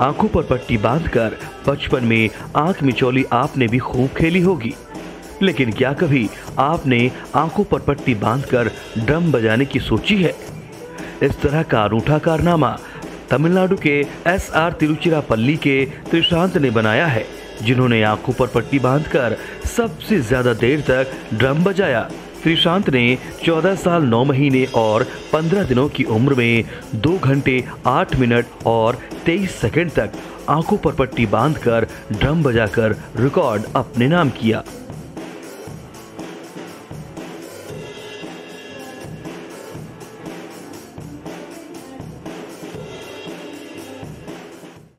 आंखों पर पट्टी बांधकर बचपन में आंख मिचौली आपने भी खूब खेली होगी, लेकिन क्या कभी आपने आंखों पर पट्टी बांधकर ड्रम बजाने की सोची है? इस तरह का अनूठा कारनामा तमिलनाडु के SR तिरुचिरापल्ली के त्रिशांत ने बनाया है, जिन्होंने आंखों पर पट्टी बांधकर सबसे ज्यादा देर तक ड्रम बजाया। त्रिशांत ने 14 साल 9 महीने और 15 दिनों की उम्र में 2 घंटे 8 मिनट और 23 सेकंड तक आंखों पर पट्टी बांधकर ड्रम बजाकर रिकॉर्ड अपने नाम किया।